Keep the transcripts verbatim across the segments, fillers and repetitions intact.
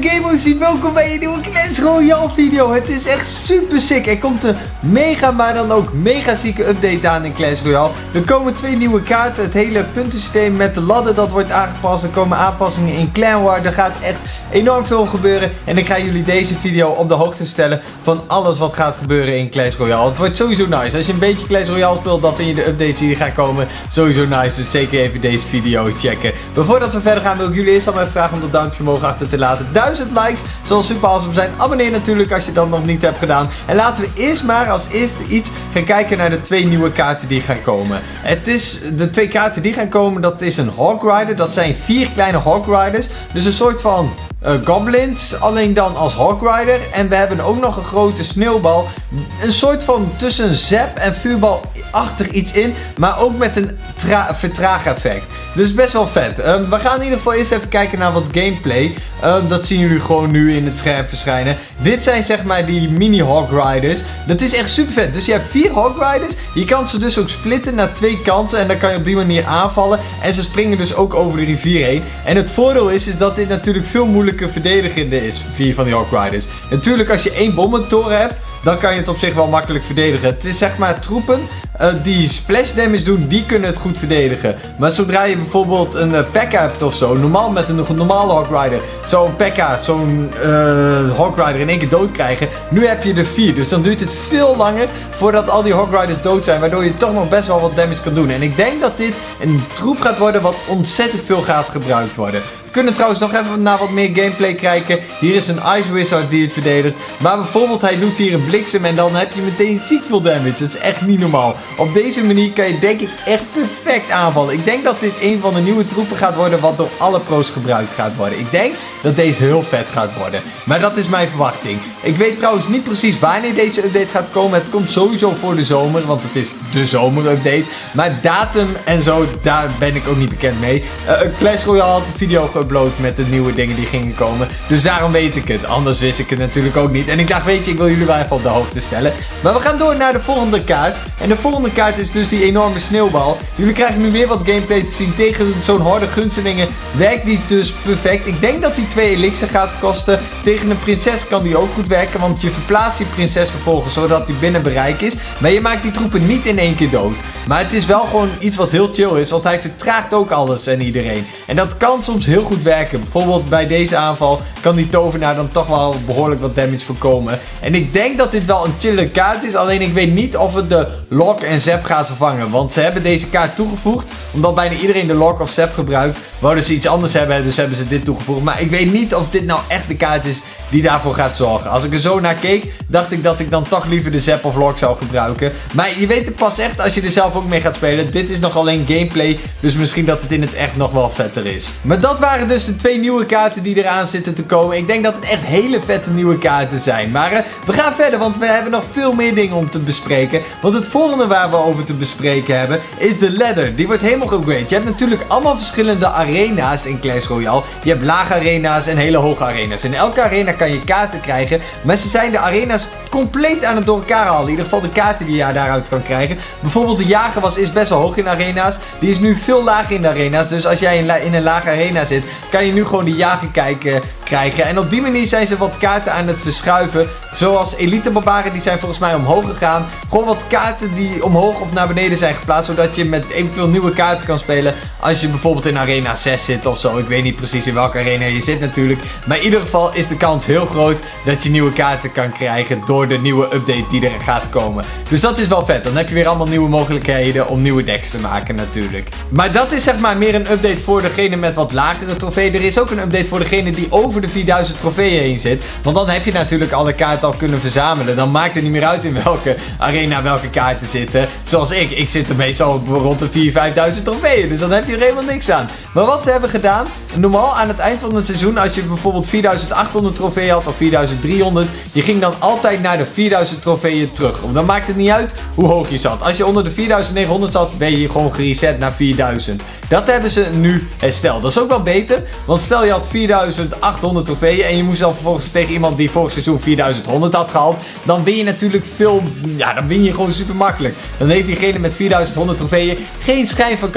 Game Hoe ziet, welkom bij een nieuwe Clash Royale video. Het is echt super sick. Er komt een mega, maar dan ook mega zieke update aan in Clash Royale. Er komen twee nieuwe kaarten. Het hele puntensysteem met de ladder dat wordt aangepast. Er komen aanpassingen in Clan War. Er gaat echt enorm veel gebeuren. En ik ga jullie deze video op de hoogte stellen van alles wat gaat gebeuren in Clash Royale. Het wordt sowieso nice. Als je een beetje Clash Royale speelt, dan vind je de updates die er gaan komen sowieso nice. Dus zeker even deze video checken. Maar voordat we verder gaan, wil ik jullie eerst al even vragen om dat duimpje omhoog achter te laten. duizend likes zal super awesome zijn. Abonneer natuurlijk als je dat nog niet hebt gedaan. En laten we eerst maar als eerste iets gaan kijken naar de twee nieuwe kaarten die gaan komen. Het is de twee kaarten die gaan komen. Dat is een Hog Rider. Dat zijn vier kleine Hog Riders. Dus een soort van Uh, goblins, alleen dan als Hog Rider. En we hebben ook nog een grote sneeuwbal. Een soort van tussen zap en vuurbal-achtig iets in. Maar ook met een vertraag-effect. Dus best wel vet. Um, we gaan in ieder geval eerst even kijken naar wat gameplay. Um, dat zien jullie gewoon nu in het scherm verschijnen. Dit zijn zeg maar die mini Hog Riders. Dat is echt super vet. Dus je hebt vier Hog Riders. Je kan ze dus ook splitten naar twee kanten. En dan kan je op die manier aanvallen. En ze springen dus ook over de rivier heen. En het voordeel is, is dat dit natuurlijk veel moeilijker verdedigende is. Vier van die Hog Riders. Natuurlijk als je één bommentoren hebt, dan kan je het op zich wel makkelijk verdedigen. Het is zeg maar troepen uh, die splash damage doen, die kunnen het goed verdedigen. Maar zodra je bijvoorbeeld een uh, P.E.K.K.A hebt of zo, normaal met een normale Hog Rider, zo'n P E K K A, zo'n uh, Hog Rider in één keer dood krijgen. Nu heb je er vier, dus dan duurt het veel langer voordat al die Hog Riders dood zijn, waardoor je toch nog best wel wat damage kan doen. En ik denk dat dit een troep gaat worden wat ontzettend veel gaat gebruikt worden. We kunnen trouwens nog even naar wat meer gameplay kijken. Hier is een Ice Wizard die het verdedigt. Maar bijvoorbeeld hij doet hier een bliksem en dan heb je meteen ziek veel damage. Dat is echt niet normaal. Op deze manier kan je denk ik echt perfect aanvallen. Ik denk dat dit een van de nieuwe troepen gaat worden wat door alle pro's gebruikt gaat worden. Ik denk dat deze heel vet gaat worden. Maar dat is mijn verwachting. Ik weet trouwens niet precies wanneer deze update gaat komen. Het komt sowieso voor de zomer, want het is de zomerupdate. Maar datum en zo, daar ben ik ook niet bekend mee. Uh, Clash Royale had een video geüpload met de nieuwe dingen die gingen komen. Dus daarom weet ik het. Anders wist ik het natuurlijk ook niet. En ik dacht, weet je, ik wil jullie wel even op de hoogte stellen. Maar we gaan door naar de volgende kaart. En de volgende kaart is dus die enorme sneeuwbal. Jullie krijgen nu weer wat gameplay te zien. Tegen zo'n horde gunstelingen werkt die dus perfect. Ik denk dat die twee elixir gaat kosten. Tegen een prinses kan die ook goed werken. Want je verplaatst die prinses vervolgens zodat die binnen bereik is. Maar je maakt die troepen niet in één keer dood. Maar het is wel gewoon iets wat heel chill is. Want hij vertraagt ook alles en iedereen. En dat kan soms heel goed werken. Bijvoorbeeld bij deze aanval kan die tovenaar dan toch wel behoorlijk wat damage voorkomen. En ik denk dat dit wel een chille kaart is. Alleen ik weet niet of het de lock en zap gaat vervangen. Want ze hebben deze kaart toegevoegd. Omdat bijna iedereen de lock of zap gebruikt. Wouden ze iets anders hebben. Dus hebben ze dit toegevoegd. Maar ik weet niet of dit nou echt de kaart is die daarvoor gaat zorgen. Als ik er zo naar keek, dacht ik dat ik dan toch liever de zap of lock zou gebruiken. Maar je weet het pas echt als je er zelf ook mee gaat spelen. Dit is nog alleen gameplay. Dus misschien dat het in het echt nog wel vetter is. Maar dat waren dus de twee nieuwe kaarten die eraan zitten te komen. Ik denk dat het echt hele vette nieuwe kaarten zijn. Maar uh, we gaan verder, want we hebben nog veel meer dingen om te bespreken. Want het volgende waar we over te bespreken hebben, is de ladder. Die wordt helemaal geupgrade. Je hebt natuurlijk allemaal verschillende arena's in Clash Royale. Je hebt lage arena's en hele hoge arena's. In elke arena kan je kaarten krijgen. Maar ze zijn de arena's compleet aan het door elkaar halen. In ieder geval de kaarten die je daaruit kan krijgen. Bijvoorbeeld de jager was is best wel hoog in arena's. Die is nu veel lager in de arena's. Dus als jij in, in een lage arena zit, kan je nu gewoon die jager kijken, krijgen. En op die manier zijn ze wat kaarten aan het verschuiven. Zoals elite barbaren, die zijn volgens mij omhoog gegaan. Gewoon wat kaarten die omhoog of naar beneden zijn geplaatst. Zodat je met eventueel nieuwe kaarten kan spelen. Als je bijvoorbeeld in arena zes zit of zo. Ik weet niet precies in welke arena je zit natuurlijk. Maar in ieder geval is de kans heel groot dat je nieuwe kaarten kan krijgen door de nieuwe update die er gaat komen. Dus dat is wel vet. Dan heb je weer allemaal nieuwe mogelijkheden om nieuwe decks te maken natuurlijk. Maar dat is zeg maar meer een update voor degene met wat lagere trofeeën. Er is ook een update voor degene die over de vierduizend trofeeën heen zit. Want dan heb je natuurlijk alle kaarten al kunnen verzamelen. Dan maakt het niet meer uit in welke arena welke kaarten zitten. Zoals ik. Ik zit er meestal rond de vierduizend, vijfduizend trofeeën. Dus dan heb je er helemaal niks aan. Maar wat ze hebben gedaan. Normaal aan het eind van het seizoen, als je bijvoorbeeld vierduizend achthonderd trofeeën had of vierduizend driehonderd. Je ging dan altijd naar de vierduizend trofeeën terug. Dan maakt het niet uit hoe hoog je zat. Als je onder de vierduizend negenhonderd zat, ben je gewoon gereset naar vierduizend. Dat hebben ze nu hersteld. Dat is ook wel beter. Want stel je had vierduizend achthonderd trofeeën en je moest dan vervolgens tegen iemand die vorig seizoen vierduizend honderd had gehaald. Dan win je natuurlijk veel, ja dan win je gewoon super makkelijk. Dan heeft diegene met vierduizend honderd trofeeën geen schijn van kans.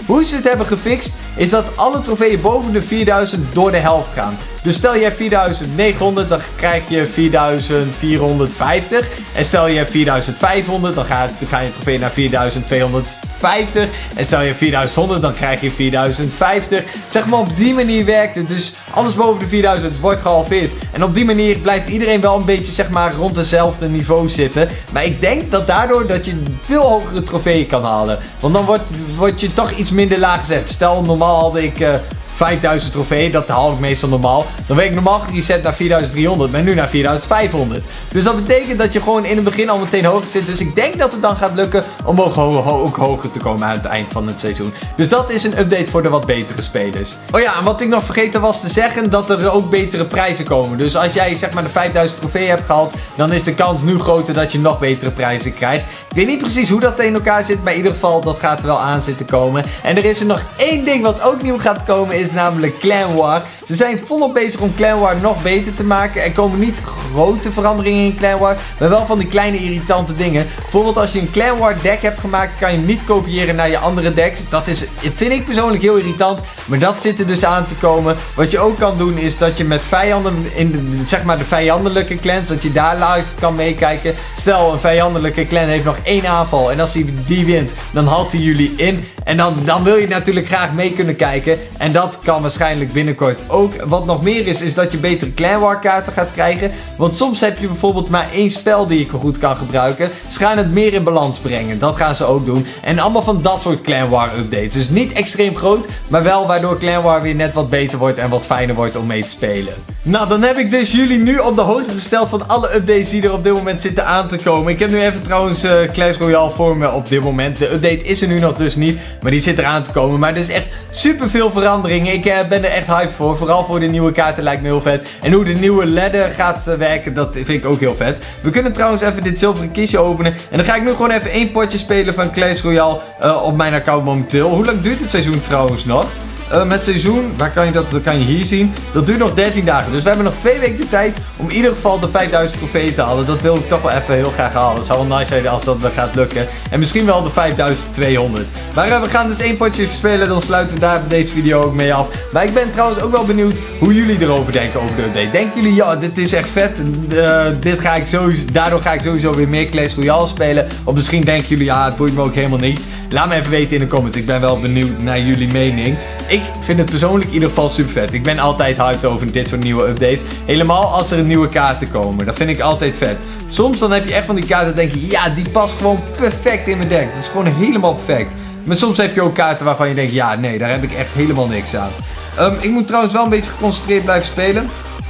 Hoe ze het hebben gefixt is dat alle trofeeën boven de vierduizend door de helft gaan. Dus stel je hebt vierduizend negenhonderd, dan krijg je vierduizend vierhonderdvijftig. En stel je hebt vierduizend vijfhonderd, dan gaat, dan ga je trofee naar vierduizend tweehonderdvijftig. En stel je hebt vierduizend honderd, dan krijg je vierduizend vijftig. Zeg maar, op die manier werkt het. Dus alles boven de vierduizend wordt gehalveerd. En op die manier blijft iedereen wel een beetje, zeg maar, rond hetzelfde niveau zitten. Maar ik denk dat daardoor dat je veel hogere trofeeën kan halen. Want dan wordt, word je toch iets minder laag gezet. Stel, normaal had ik... Uh, vijfduizend trofeeën, dat haal ik meestal normaal. Dan werd ik normaal gereset naar vierduizend driehonderd, maar nu naar vierduizend vijfhonderd. Dus dat betekent dat je gewoon in het begin al meteen hoger zit. Dus ik denk dat het dan gaat lukken om ook, ho ho ook hoger te komen aan het eind van het seizoen. Dus dat is een update voor de wat betere spelers. Oh ja, en wat ik nog vergeten was te zeggen, dat er ook betere prijzen komen. Dus als jij zeg maar de vijfduizend trofeeën hebt gehaald, dan is de kans nu groter dat je nog betere prijzen krijgt. Ik weet niet precies hoe dat in elkaar zit, maar in ieder geval dat gaat er wel aan zitten komen. En er is er nog één ding wat ook nieuw gaat komen, is namelijk Clan War. Ze zijn volop bezig om Clan War nog beter te maken. Er komen niet grote veranderingen in Clan War, maar wel van die kleine irritante dingen. Bijvoorbeeld als je een Clan War deck hebt gemaakt, kan je hem niet kopiëren naar je andere decks. Dat is, vind ik persoonlijk heel irritant, maar dat zit er dus aan te komen. Wat je ook kan doen is dat je met vijanden, in de, zeg maar de vijandelijke clans, dat je daar live kan meekijken. Stel, een vijandelijke clan heeft nog één aanval en als hij die wint, dan haalt hij jullie in. En dan, dan wil je natuurlijk graag mee kunnen kijken. En dat kan waarschijnlijk binnenkort ook. Wat nog meer is, is dat je betere Clan War kaarten gaat krijgen. Want soms heb je bijvoorbeeld maar één spel die je goed kan gebruiken. Ze gaan het meer in balans brengen. Dat gaan ze ook doen. En allemaal van dat soort Clan War updates. Dus niet extreem groot, maar wel waardoor Clan War weer net wat beter wordt en wat fijner wordt om mee te spelen. Nou, dan heb ik dus jullie nu op de hoogte gesteld van alle updates die er op dit moment zitten aan te komen. Ik heb nu even trouwens uh, Clash Royale voor me op dit moment. De update is er nu nog dus niet, maar die zit er aan te komen. Maar er is echt super veel veranderingen. Ik uh, ben er echt hype voor. Vooral voor de nieuwe kaarten lijkt me heel vet. En hoe de nieuwe ladder gaat uh, werken, dat vind ik ook heel vet. We kunnen trouwens even dit zilveren kistje openen. En dan ga ik nu gewoon even één potje spelen van Clash Royale uh, op mijn account momenteel. Hoe lang duurt het seizoen trouwens nog? Uh, met seizoen, waar kan je dat, dat kan je hier zien. Dat duurt nog dertien dagen. Dus we hebben nog twee weken de tijd om in ieder geval de vijfduizend trofeeën te halen. Dat wil ik toch wel even heel graag halen. Het zou wel nice zijn als dat gaat lukken. En misschien wel de vijfduizend tweehonderd. Maar uh, we gaan dus één potje spelen. Dan sluiten we daar deze video ook mee af. Maar ik ben trouwens ook wel benieuwd hoe jullie erover denken over de update. Denken jullie, ja, dit is echt vet. Uh, dit ga ik sowieso, daardoor ga ik sowieso weer meer Clash Royale spelen. Of misschien denken jullie, ja, het boeit me ook helemaal niet. Laat me even weten in de comments. Ik ben wel benieuwd naar jullie mening. Ik vind het persoonlijk in ieder geval super vet. Ik ben altijd hyped over dit soort nieuwe updates. Helemaal als er nieuwe kaarten komen. Dat vind ik altijd vet. Soms dan heb je echt van die kaarten dat denk je, ja, die past gewoon perfect in mijn deck. Dat is gewoon helemaal perfect. Maar soms heb je ook kaarten waarvan je denkt, ja, nee, daar heb ik echt helemaal niks aan. Um, ik moet trouwens wel een beetje geconcentreerd blijven spelen.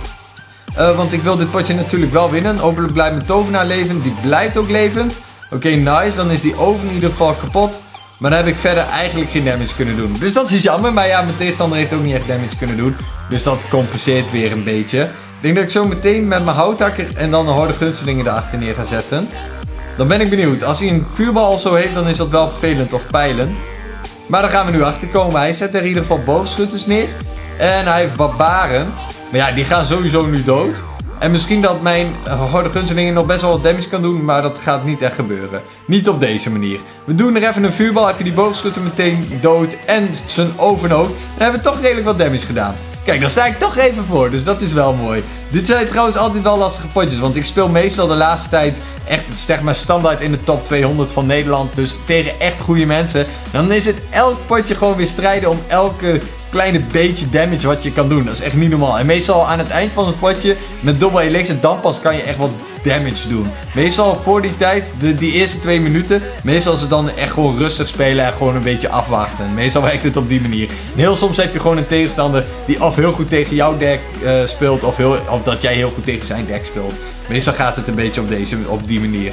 Uh, want ik wil dit potje natuurlijk wel winnen. Hopelijk blijft mijn tovenaar leven. Die blijft ook levend. Oké, okay, nice. Dan is die oven in ieder geval kapot. Maar dan heb ik verder eigenlijk geen damage kunnen doen. Dus dat is jammer. Maar ja, mijn tegenstander heeft ook niet echt damage kunnen doen. Dus dat compenseert weer een beetje. Ik denk dat ik zo meteen met mijn houthakker en dan een horde gunstelingen erachter neer ga zetten. Dan ben ik benieuwd. Als hij een vuurbal of zo heeft, dan is dat wel vervelend of pijlen. Maar daar gaan we nu achter komen. Hij zet er in ieder geval boogschutters neer. En hij heeft barbaren. Maar ja, die gaan sowieso nu dood. En misschien dat mijn horde gunstelingen nog best wel wat damage kan doen, maar dat gaat niet echt gebeuren. Niet op deze manier. We doen er even een vuurbal, heb je die boogschutter meteen dood en zijn oven ook. Dan hebben we toch redelijk wat damage gedaan. Kijk, daar sta ik toch even voor, dus dat is wel mooi. Dit zijn trouwens altijd wel lastige potjes, want ik speel meestal de laatste tijd echt zeg maar standaard in de top tweehonderd van Nederland. Dus tegen echt goede mensen. Dan is het elk potje gewoon weer strijden om elke kleine beetje damage wat je kan doen. Dat is echt niet normaal. En meestal aan het eind van het potje met dubbel elixir, dan pas kan je echt wat damage doen. Meestal voor die tijd, de, die eerste twee minuten, meestal is het dan echt gewoon rustig spelen en gewoon een beetje afwachten. Meestal werkt het op die manier. En heel soms heb je gewoon een tegenstander die of heel goed tegen jouw deck uh, speelt, of, heel, of dat jij heel goed tegen zijn deck speelt. Meestal gaat het een beetje op, deze, op die manier.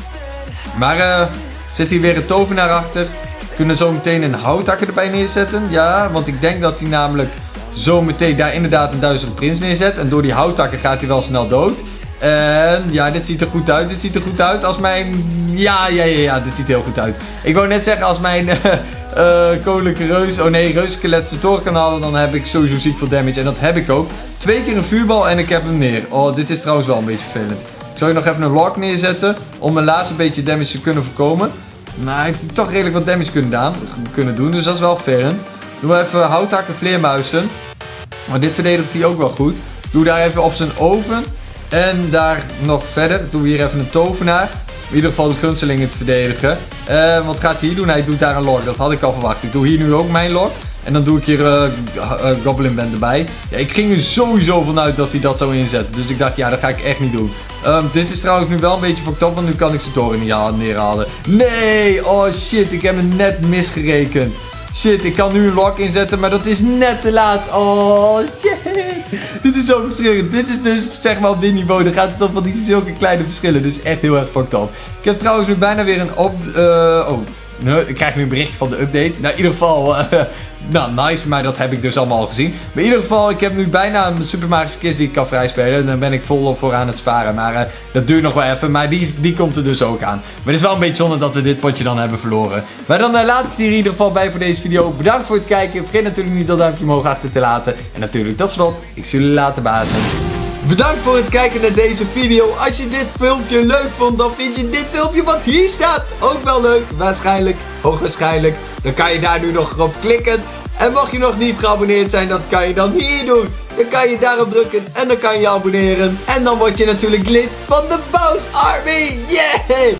Maar uh, zit hier weer een tovenaar achter. We kunnen zo meteen een houthakker erbij neerzetten. Ja, want ik denk dat hij namelijk zo meteen daar inderdaad een duizend prins neerzet. En door die houthakker gaat hij wel snel dood. En ja, dit ziet er goed uit. Dit ziet er goed uit als mijn... Ja, ja, ja, ja, dit ziet er heel goed uit. Ik wou net zeggen, als mijn uh, uh, koninklijke reus... Oh nee, reusskelet zijn toren kan halen, dan heb ik sowieso ziek veel damage. En dat heb ik ook. Twee keer een vuurbal en ik heb hem neer. Oh, dit is trouwens wel een beetje vervelend. Ik zal hier nog even een lock neerzetten om mijn laatste beetje damage te kunnen voorkomen. Nou, hij heeft toch redelijk wat damage kunnen, daan, kunnen doen. Dus dat is wel vervelend. Doen we even houthakken vleermuizen. Maar dit verdedigt hij ook wel goed. Doe daar even op zijn oven. En daar nog verder. Doen we hier even een tovenaar. In ieder geval de gunsteling het verdedigen. Uh, wat gaat hij hier doen? Hij doet daar een lok. Dat had ik al verwacht. Ik doe hier nu ook mijn lok. En dan doe ik hier uh, uh, Goblin Band erbij. Ja, ik ging er sowieso vanuit dat hij dat zou inzetten. Dus ik dacht, ja, dat ga ik echt niet doen. Um, dit is trouwens nu wel een beetje fucked up, want nu kan ik zijn toren niet neerhalen. Nee! Oh shit, ik heb hem net misgerekend. Shit, ik kan nu een lock inzetten, maar dat is net te laat. Oh shit. Dit is zo verschillend. Dit is dus, zeg maar, op dit niveau. Dan gaat het om van die zulke kleine verschillen. Dit is echt heel erg fucked up. Ik heb trouwens nu bijna weer een op... Uh, oh, nee, ik krijg nu een berichtje van de update. Nou, in ieder geval... Uh, nou, nice, maar dat heb ik dus allemaal al gezien. Maar in ieder geval, ik heb nu bijna een Super Marische kist die ik kan vrijspelen. En daar ben ik volop voor aan het sparen. Maar uh, dat duurt nog wel even. Maar die, die komt er dus ook aan. Maar het is wel een beetje zonde dat we dit potje dan hebben verloren. Maar dan uh, laat ik het hier in ieder geval bij voor deze video. Bedankt voor het kijken. Vergeet natuurlijk niet dat duimpje omhoog achter te laten. En natuurlijk tot slot, ik zie jullie later, bazen. Bedankt voor het kijken naar deze video. Als je dit filmpje leuk vond, dan vind je dit filmpje wat hier staat ook wel leuk. Waarschijnlijk, hoogwaarschijnlijk. Dan kan je daar nu nog op klikken. En mocht je nog niet geabonneerd zijn, dat kan je dan hier doen. Dan kan je daarop drukken en dan kan je je abonneren. En dan word je natuurlijk lid van de Boos Army. Yeah!